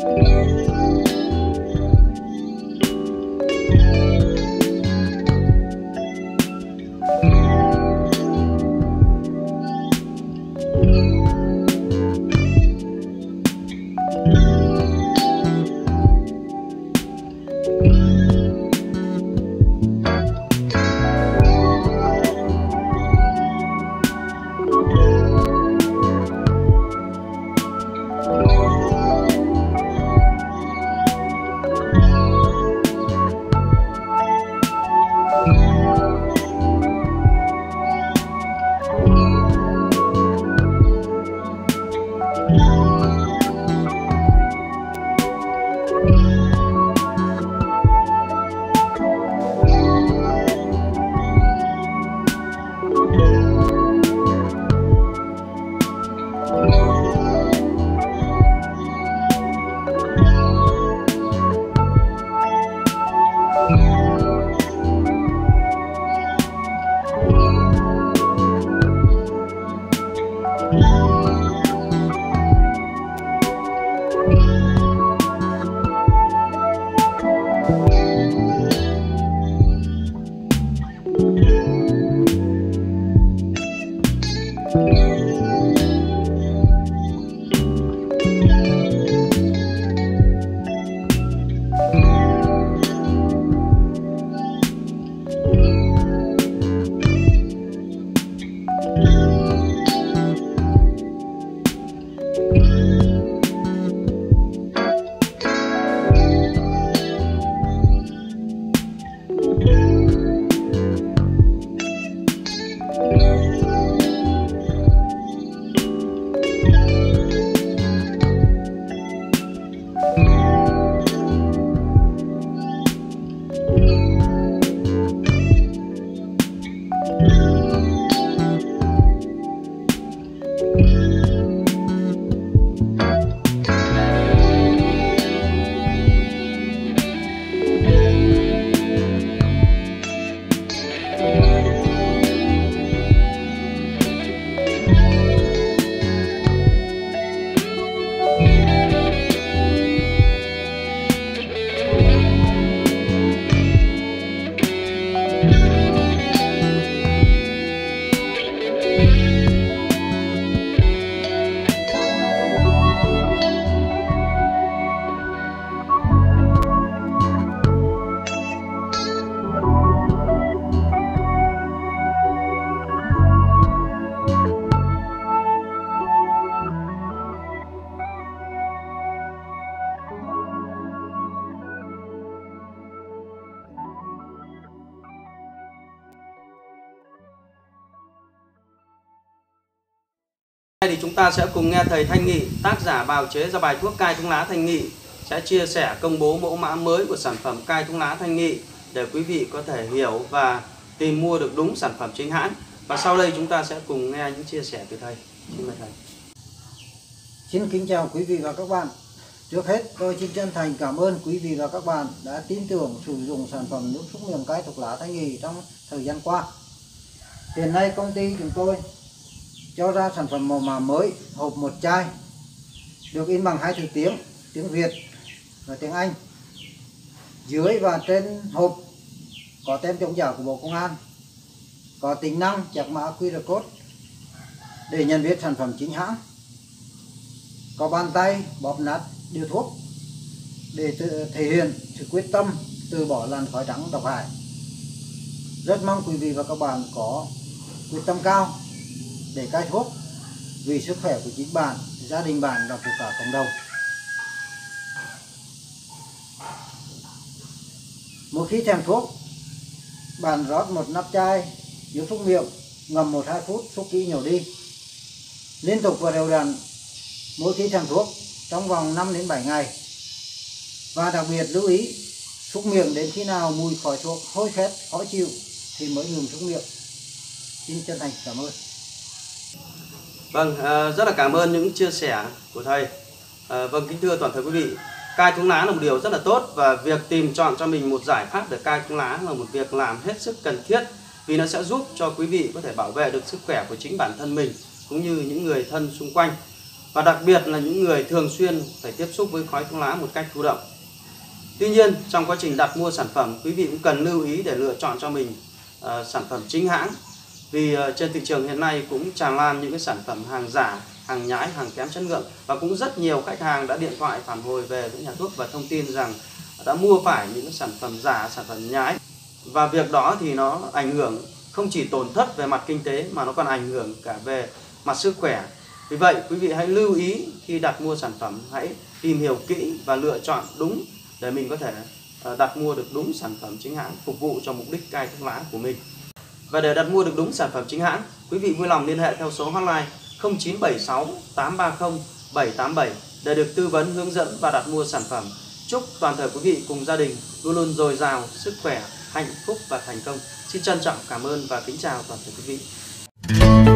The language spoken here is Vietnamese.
Thì chúng ta sẽ cùng nghe thầy Thanh Nghị, tác giả bào chế ra bài thuốc cai thuốc lá Thanh Nghị, sẽ chia sẻ công bố mẫu mã mới của sản phẩm cai thuốc lá Thanh Nghị để quý vị có thể hiểu và tìm mua được đúng sản phẩm chính hãng. Và sau đây chúng ta sẽ cùng nghe những chia sẻ từ thầy. Xin mời thầy. Xin kính chào quý vị và các bạn. Trước hết tôi xin chân thành cảm ơn quý vị và các bạn đã tin tưởng sử dụng sản phẩm nước súc miệng cai thuốc lá Thanh Nghị trong thời gian qua. Hiện nay công ty chúng tôi cho ra sản phẩm màu mã mới, hộp một chai, được in bằng 2 thứ tiếng, tiếng Việt và tiếng Anh. Dưới và trên hộp có tem chống giả của Bộ Công an, có tính năng quẹt mã QR code để nhận biết sản phẩm chính hãng, có bàn tay bóp nát điều thuốc để thể hiện sự quyết tâm từ bỏ làn khói trắng độc hại. Rất mong quý vị và các bạn có quyết tâm cao để cai thuốc vì sức khỏe của chính bạn, gia đình bạn và của cả cộng đồng. Một khi thèm thuốc, bạn rót một nắp chai nước súc miệng, ngầm 1-2 phút, xúc kỹ nhổ đi, liên tục và đều đặn mỗi khi thèm thuốc trong vòng 5 đến 7 ngày. Và đặc biệt lưu ý, xúc miệng đến khi nào mùi khói thuốc hôi khét, khó chịu thì mới ngừng xúc miệng. Xin chân thành cảm ơn. Vâng, rất là cảm ơn những chia sẻ của thầy. Vâng, kính thưa toàn thể quý vị, cai thuốc lá là một điều rất là tốt và việc tìm chọn cho mình một giải pháp để cai thuốc lá là một việc làm hết sức cần thiết vì nó sẽ giúp cho quý vị có thể bảo vệ được sức khỏe của chính bản thân mình cũng như những người thân xung quanh. và đặc biệt là những người thường xuyên phải tiếp xúc với khói thuốc lá một cách thụ động. Tuy nhiên, trong quá trình đặt mua sản phẩm, quý vị cũng cần lưu ý để lựa chọn cho mình sản phẩm chính hãng. Vì trên thị trường hiện nay cũng tràn lan những cái sản phẩm hàng giả, hàng nhái, hàng kém chất lượng, và cũng rất nhiều khách hàng đã điện thoại phản hồi về với nhà thuốc và thông tin rằng đã mua phải những sản phẩm giả, sản phẩm nhái. Và việc đó thì nó ảnh hưởng không chỉ tổn thất về mặt kinh tế mà nó còn ảnh hưởng cả về mặt sức khỏe. Vì vậy, quý vị hãy lưu ý khi đặt mua sản phẩm, hãy tìm hiểu kỹ và lựa chọn đúng để mình có thể đặt mua được đúng sản phẩm chính hãng phục vụ cho mục đích cai thuốc lá của mình. Và để đặt mua được đúng sản phẩm chính hãng, quý vị vui lòng liên hệ theo số hotline 0976 830 787 để được tư vấn, hướng dẫn và đặt mua sản phẩm. Chúc toàn thể quý vị cùng gia đình luôn luôn dồi dào sức khỏe, hạnh phúc và thành công. Xin trân trọng cảm ơn và kính chào toàn thể quý vị.